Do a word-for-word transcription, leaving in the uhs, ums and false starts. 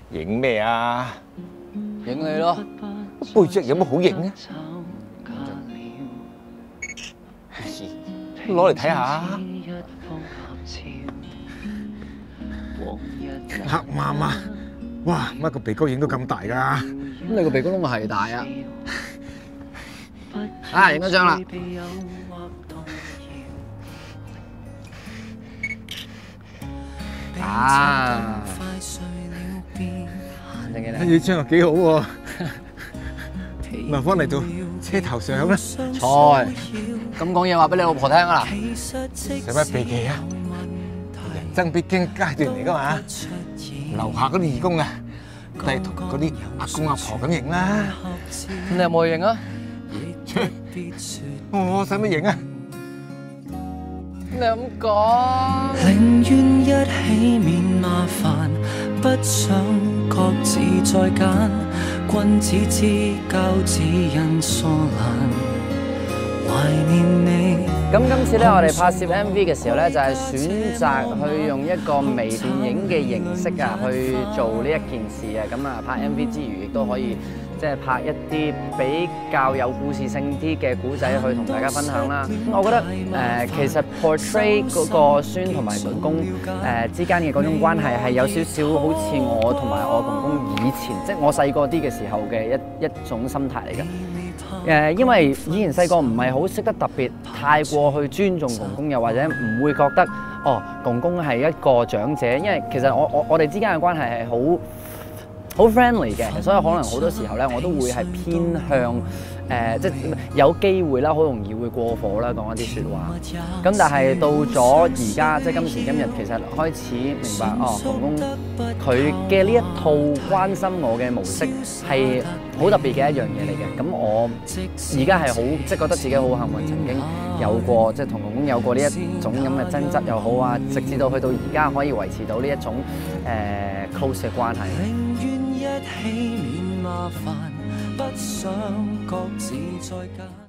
影咩啊？ 影你咯。 背脊有乜好影啊？攞嚟睇下。 黑媽媽，哇！乜個鼻哥影到咁大㗎？ 咁你個鼻哥窿係大啊？啊，影咗張啦。啊，正嘅呢張又幾好喎。咪翻嚟到車頭相啦。 錯，咁講嘢話俾你老婆聽啊啦。 使乜避忌啊？人生必經階段嚟㗎嘛。樓下嗰啲義工啊，都係同嗰啲阿公阿婆咁影啦。 咁你有冇去影啊？ 我使乜影啊？ 你咁講， 寧願一起免麻煩，不想各自再揀。君子之交只因疏懶，懷念你。 咁今次咧，我哋拍攝 M V 嘅時候咧，就係選擇去用一個微電影嘅形式啊，去做呢一件事啊。咁啊，拍 M V 之餘，亦都可以即係拍一啲比較有故事性啲嘅古仔去同大家分享啦。我覺得誒、呃，其實 portray 嗰個孫同埋公公誒之間嘅嗰種關係係有少少好似我同埋我公公以前，即係我細個啲嘅時候嘅一一種心態嚟嘅。誒，因為以前細個唔係好識得特別太過去尊重公公，又或者唔會覺得哦，公公係一個長者，因為其實我我我哋之間嘅關係係好好 friendly 嘅，所以可能好多時候咧，我都會係偏向誒、呃，即係有機會啦，好容易會過火啦，講一啲説話。咁但係到咗而家，即係今時今日，其實開始明白哦，公公佢嘅呢一套關心我嘅模式係好特別嘅一樣嘢嚟嘅。咁我而家係好即係覺得自己好幸運，曾經有過即係同公公有過呢一種咁嘅爭執又好啊，直至到去到而家可以維持到呢一種誒、呃、close 嘅關係。 一起免麻煩，不想各自再揀。